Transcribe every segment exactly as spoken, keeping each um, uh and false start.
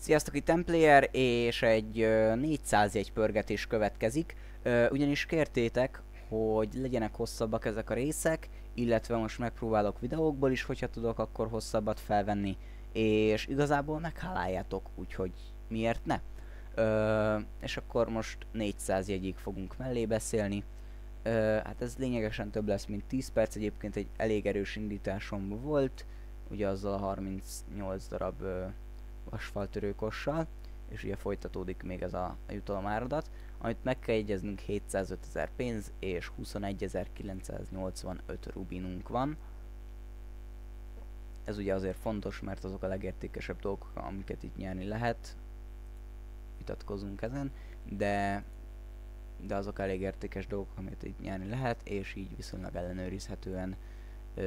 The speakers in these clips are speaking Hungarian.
Sziasztok, itt Templayer, és egy ö, négyszáz jegy pörgetés következik. Ö, ugyanis kértétek, hogy legyenek hosszabbak ezek a részek, illetve most megpróbálok videókból is, hogyha tudok, akkor hosszabbat felvenni. És igazából megháláljátok, úgyhogy miért ne? Ö, és akkor most négyszáz jegyig fogunk mellé beszélni. Ö, hát ez lényegesen több lesz, mint tíz perc, egyébként egy elég erős indításom volt, ugye azzal a harmincnyolc darab ö, asfaltörőkossal, és ugye folytatódik még ez a, a jutalomáradat, amit meg kell jegyeznünk, hétszázötezer pénz és huszonegyezer-kilencszáznyolcvanöt rubinunk van. Ez ugye azért fontos, mert azok a legértékesebb dolgok, amiket itt nyerni lehet. Vitatkozunk ezen, de, de azok elég értékes dolgok, amit itt nyerni lehet, és így viszonylag ellenőrizhetően ö,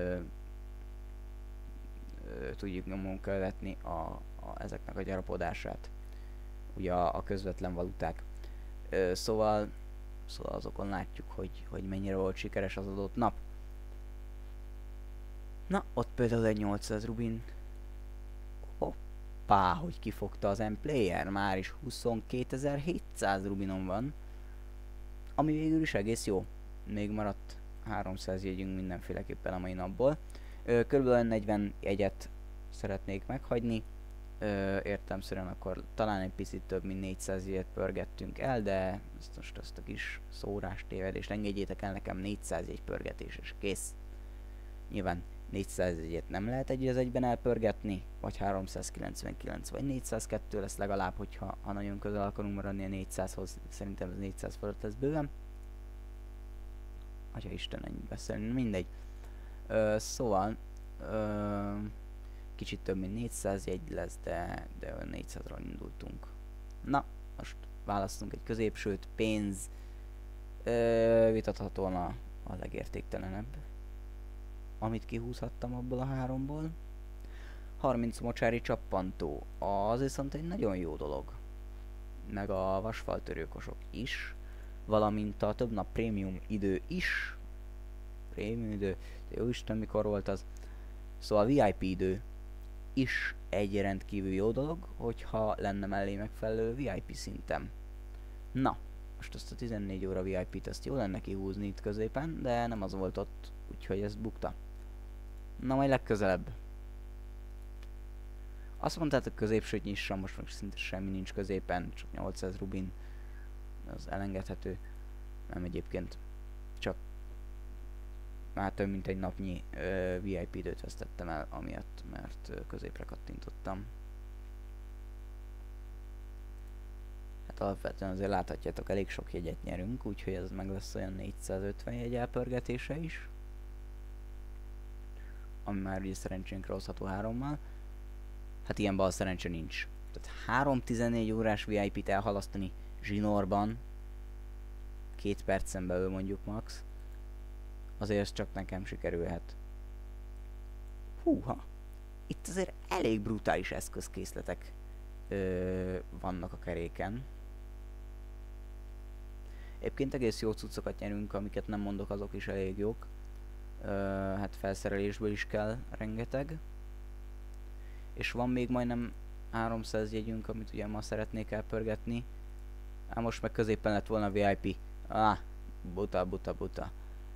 ö, tudjuk nyomon követni a, a, ezeknek a gyarapodását. Ugye a, a közvetlen valuták. Ö, szóval, szóval azokon látjuk, hogy, hogy mennyire volt sikeres az adott nap. Na, ott például egy nyolcszáz rubin. Hoppá, hogy kifogta az M-Player, már is huszonkétezer-hétszáz rubinon van. Ami végül is egész jó. Még maradt háromszáz jegyünk mindenféleképpen a mai napból. Ö, körülbelül negyven jegyet szeretnék meghagyni. Ö, értelemszerűen akkor talán egy picit több mint négyszáz jegyet pörgettünk el, de ezt most azt a kis szórás tévedést engedjétek el, nekem négyszáz jegy pörgetés és kész. Nyilván négyszáz jegyet nem lehet egy az egyben elpörgetni, vagy háromszázkilencvenkilenc, vagy négyszázkettő lesz legalább, hogyha ha nagyon közel akarunk maradni a négyszázhoz, szerintem ez négyszáz fölött lesz bőven. Atya Isten, ennyit beszélni, mindegy. Ö, szóval, ö, kicsit több mint négyszáz jegy lesz, de, de olyan négyszázról indultunk. Na, most választunk egy középsőt, pénz, ö, vitathatóan a, a legértéktelenebb, amit kihúzhattam abból a háromból. harminc mocsári csappantó, az viszont egy nagyon jó dolog. Meg a vasfaltörőkosok is, valamint a több nap prémium idő is. Prémium idő, de jó Isten, mikor volt az. Szóval vé i pé idő is egy rendkívül jó dolog, hogyha lenne mellé megfelelő vé i pé szintem. Na, most azt a tizennégy óra vé i pét ezt jó lenne kihúzni itt középen, de nem az volt ott, úgyhogy ez bukta. Na, majd legközelebb. Azt mondtátok, középsőt nyissam, most meg szinte semmi nincs középen, csak nyolcszáz rubin, az elengedhető. Nem, egyébként csak már több mint egy napnyi ö, vé i pé időt vesztettem el, amiatt, mert ö, középre kattintottam. Hát alapvetően azért láthatjátok, elég sok jegyet nyerünk, úgyhogy ez meg lesz olyan négyszázötven jegy elpörgetése is. Ami már ugye szerencsénkre hozható hárommal. Hát ilyen bal szerencse nincs. Tehát három tizennégy órás vé i pét elhalasztani zsinórban, két percen belül mondjuk max, azért ez csak nekem sikerülhet. Húha! Itt azért elég brutális eszközkészletek ö, vannak a keréken. Egyébként egész jó cuccokat nyerünk, amiket nem mondok, azok is elég jók. Ö, hát felszerelésből is kell rengeteg. És van még majdnem háromszáz jegyünk, amit ugye ma szeretnék elpörgetni. Ám most meg középen lett volna vé i pé. Ah, buta, buta, buta.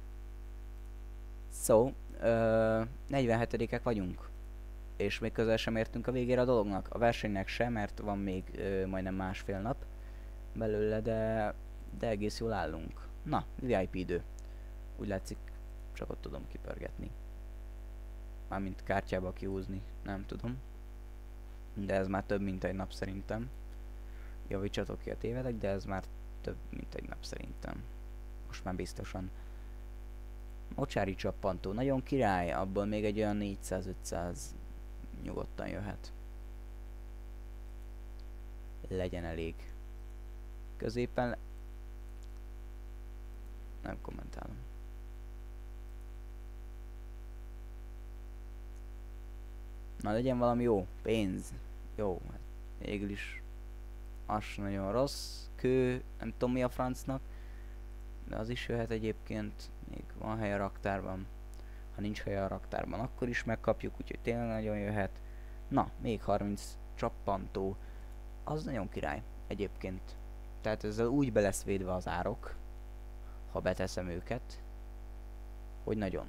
Szó, so, negyvenhetedikek vagyunk. És még közel sem értünk a végére a dolognak. A versenynek sem, mert van még ö, majdnem másfél nap belőle, de, de egész jól állunk. Na, vé i pé idő. Úgy látszik, csak ott tudom kipörgetni. Mármint kártyába kihúzni, nem tudom. De ez már több mint egy nap szerintem. Javítsatok ki a tévedek, de ez már több mint egy nap szerintem. Most már biztosan. Mocsári csappantó, nagyon király, abból még egy olyan négyszáz-ötszáz nyugodtan jöhet. Legyen elég. Középen... Nem kommentálom. Na, legyen valami jó. Pénz. Jó. Hát végül is az nagyon rossz. Kő. Nem tudom mi a francnak. De az is jöhet egyébként. Még van hely a raktárban. Ha nincs hely a raktárban, akkor is megkapjuk. Úgyhogy tényleg nagyon jöhet. Na, még harminc csappantó, az nagyon király egyébként. Tehát ezzel úgy be lesz védve az árok, ha beteszem őket, hogy nagyon.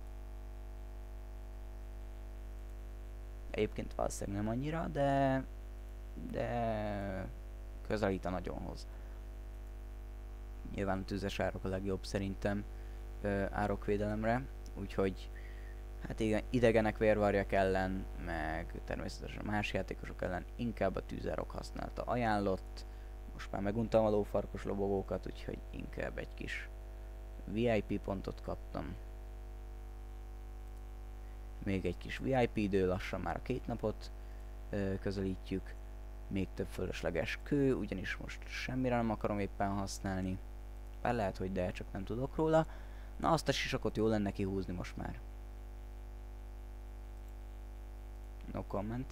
Egyébként valószínűleg nem annyira, de, de közelít a nagyonhoz. Nyilván a tüzes árok a legjobb szerintem ö, árokvédelemre, úgyhogy hát igen, idegenek, vérvarjak ellen, meg természetesen más játékosok ellen inkább a tűzárok használta ajánlott. Most már meguntam a lófarkas lobogókat, úgyhogy inkább egy kis vé i pé pontot kaptam. Még egy kis vé i pé idő, lassan már a két napot ö, közelítjük. Még több fölösleges kő, ugyanis most semmire nem akarom éppen használni. Bár lehet, hogy de, csak nem tudok róla. Na, azt a sisakot jó lenne kihúzni most már. No comment.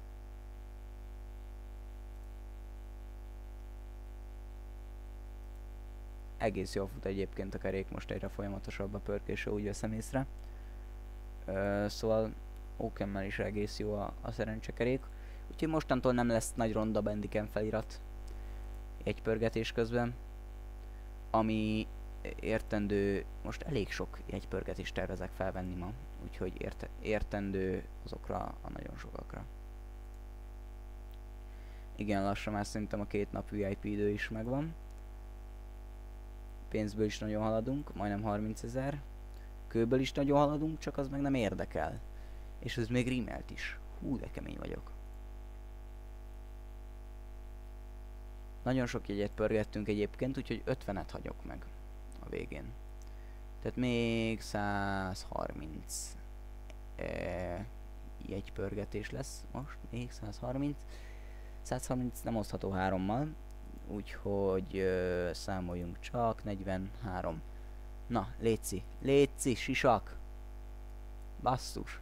Egész jól fut egyébként a kerék, most egyre folyamatosabb a pörkése, úgy veszem észre. Ö, szóval Okemmel is egész jó a, a szerencsekerék. Úgyhogy mostantól nem lesz nagy ronda bendiken felirat egy pörgetés közben. Ami értendő, most elég sok jegypörgetést tervezek felvenni ma, úgyhogy érte, értendő azokra a nagyon sokakra. Igen, lassan már szerintem a két nap vé i pé idő is megvan. Pénzből is nagyon haladunk, majdnem harmincezer. Kőből is nagyon haladunk, csak az meg nem érdekel. És ez még rímelt is. Hú, de kemény vagyok. Nagyon sok jegyet pörgettünk egyébként, úgyhogy ötvenet hagyok meg a végén. Tehát még száz harminc e, jegypörgetés lesz most, még száz harminc. száz harminc nem osztható hárommal, úgyhogy ö, számoljunk csak, negyvenhárom. Na, létszi, létszi, sisak! Basszus!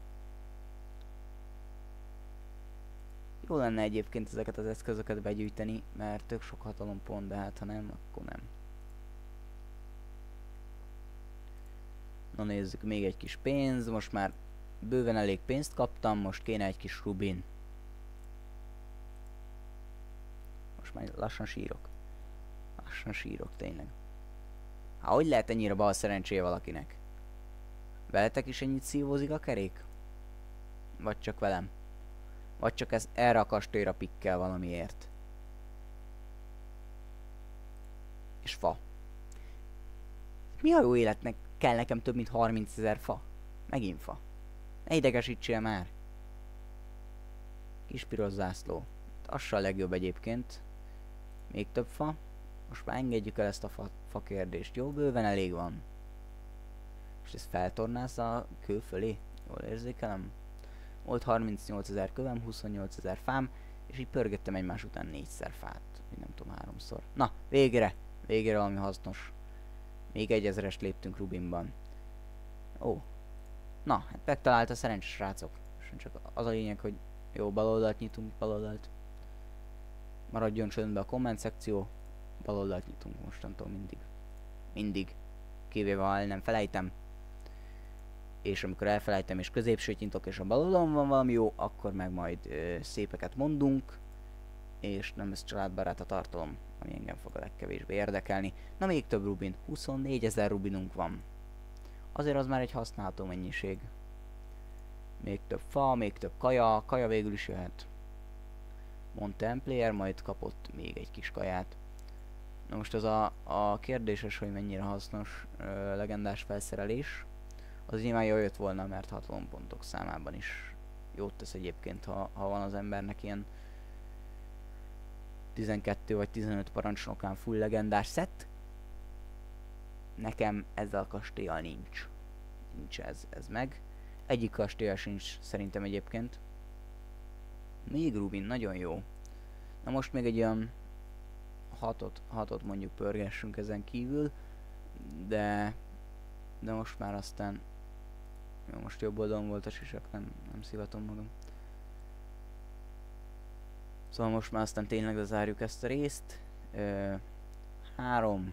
Jó lenne egyébként ezeket az eszközöket begyűjteni, mert tök sok hatalompont, de hát ha nem, akkor nem. Na nézzük, még egy kis pénz, most már bőven elég pénzt kaptam, most kéne egy kis rubin. Most már lassan sírok. Lassan sírok, tényleg. Há, hogy lehet ennyire bal szerencséje valakinek? Veletek is ennyit szívózik a kerék? Vagy csak velem? Vagy csak ez erre a kastélyra pikkel valamiért? És fa. Mi a jó életnek kell nekem több mint harmincezer fa? Megint fa. Ne idegesítsél már. Kis piros zászló. Az se a legjobb egyébként. Még több fa. Most már engedjük el ezt a fa, fa kérdést. Jó, bőven elég van. És ezt feltornász a kő fölé? Jól érzékelem? Volt harmincnyolcezer kövem, huszonnyolcezer fám, és így pörgettem egymás után négyszer fát. Vagy nem tudom, háromszor. Na, végre! Végre valami hasznos. Még egy ezerest léptünk Rubinban. Ó. Na, hát megtalált a szerencsés srácok. És csak az a lényeg, hogy jó, baloldalt nyitunk, baloldalt. Maradjon csöndbe a komment szekció. Baloldalt nyitunk mostantól mindig. Mindig. Kivéve, ha el nem felejtem. És amikor elfelejtem és középsőt nyitok és a bal oldalon van valami jó, akkor meg majd ö, szépeket mondunk, és nem ez családbarát a tartalom, ami engem fog a legkevésbé érdekelni. Na, még több rubin, huszonnégyezer rubinunk van. Azért az már egy használható mennyiség. Még több fa, még több kaja, kaja végül is jöhet. Montemplayer majd kapott még egy kis kaját. Na most az a, a kérdéses, hogy mennyire hasznos ö, legendás felszerelés. Az nyilván jól jött volna, mert hatalompontok számában is jót tesz egyébként, ha, ha van az embernek ilyen tizenkettő vagy tizenöt parancsnokán full legendás szett. Nekem ezzel a kastélyal nincs. Nincs ez, ez meg. Egyik kastélyal sincs szerintem egyébként. Még Rubin, nagyon jó. Na most még egy olyan hatot, hatot mondjuk pörgessünk ezen kívül, de, de most már aztán jó, most jobb oldalon volt a sisak, nem, nem szivatom magam. Szóval most már aztán tényleg lezárjuk ezt a részt. Ö, három.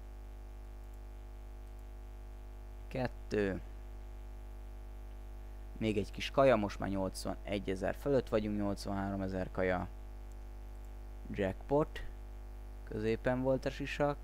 Kettő. Még egy kis kaja, most már nyolcvanegy ezer fölött vagyunk, nyolcvanhárom ezer kaja. Jackpot. Középen volt a sisak.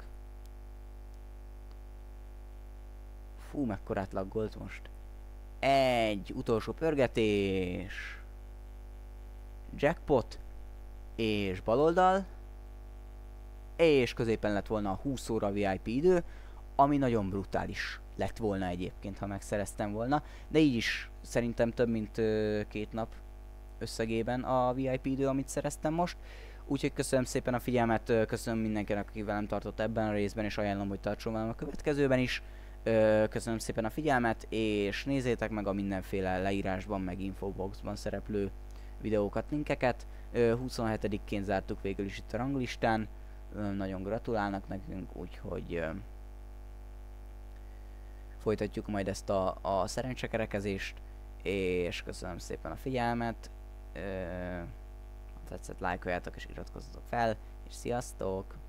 Fú, mekkorát laggolt most. Egy utolsó pörgetés. Jackpot. És baloldal. És középen lett volna a húsz óra vé i pé idő, ami nagyon brutális lett volna egyébként, ha megszereztem volna. De így is szerintem több mint ö, két nap összegében a vé i pé idő, amit szereztem most. Úgyhogy köszönöm szépen a figyelmet, köszönöm mindenkinek, aki velem tartott ebben a részben, és ajánlom, hogy tartson velem a következőben is. Köszönöm szépen a figyelmet, és nézzétek meg a mindenféle leírásban, meg infoboxban szereplő videókat, linkeket. huszonhetedikén zártuk végül is itt a ranglistán. Nagyon gratulálnak nekünk, úgyhogy folytatjuk majd ezt a, a szerencsekerekezést, és köszönöm szépen a figyelmet. Ha tetszett, lájkoljátok és iratkozzatok fel, és sziasztok!